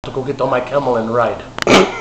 to go get on my camel and ride.